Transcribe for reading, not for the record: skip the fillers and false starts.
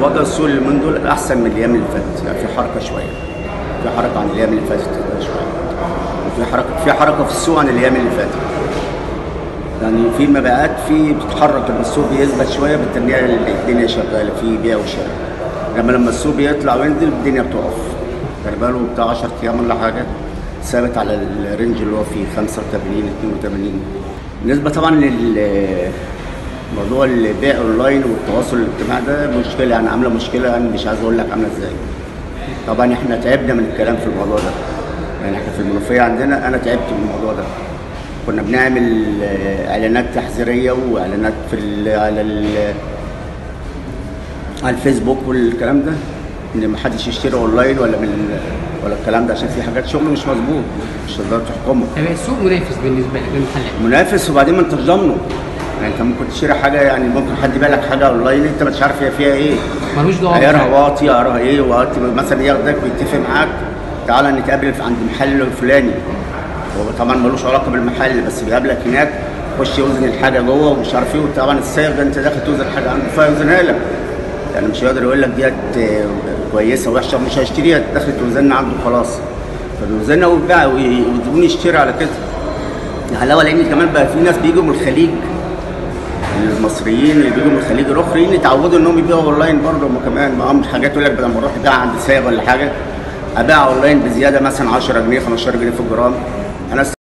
وضع السوق اليومين دول احسن من الايام اللي فاتت، يعني في حركه شويه، في حركه عن الايام اللي فاتت شويه، في حركه في السوق عن الايام اللي فاتت. يعني في مبيعات، في بتتحرك، لما السوق بيثبت شويه بالتنميه الدنيا شغاله في بيع وشراء. لما السوق بيطلع وينزل الدنيا بتقف. خلي باله بتاع 10 ايام ولا حاجه ثابت على الرينج اللي هو فيه 85 82. بالنسبه طبعا موضوع البيع اونلاين والتواصل الاجتماعي ده مشكله، يعني عامله مشكله، يعني مش عايز اقول لك عامله ازاي. طبعا احنا تعبنا من الكلام في الموضوع ده، يعني احنا في المنوفيه عندنا انا تعبت من الموضوع ده. كنا بنعمل اعلانات تحذيريه واعلانات على الفيسبوك والكلام ده، ان ما حدش يشتري اونلاين ولا الكلام ده، عشان في حاجات شغل مش مظبوط مش هتقدر تحكمه. طب السوق منافس بالنسبه لك للمحلات؟ منافس، وبعدين ما انتش ضامنه. يعني انت ممكن تشتري حاجه، يعني ممكن حد يبيع لك حاجه اونلاين انت مش عارف هي فيها ايه، ملوش دعوه عيارها واطي عيارها ايه، واطي مثلا ياخدك ويتفق معاك تعالى نتقابل عند المحل الفلاني، هو طبعا ملوش علاقه بالمحل بس بيقابلك هناك، يخش يوزن الحاجه جوه ومش عارف ايه، وطبعا السائق ده انت داخل توزن حاجه عنده فيوزنها لك، يعني مش هيقدر يقول لك ديت كويسه وحشه مش هيشتريها، داخل توزنها عنده خلاص، فبيوزنها ويبيع والزبون يشتري على كده. الحلاوه لان كمان بقى في ناس بيجوا من الخليج، المصريين اللي بيجوا من الخليج الاخرين يتعودوا انهم يبيعوا اونلاين برضه، هم كمان معاهم حاجات، يقول لك بدل ما اروح ابيع عند سائق ولا حاجه ابيع اونلاين بزياده مثلا 10 جنيه 15 جنيه في الجرام. انا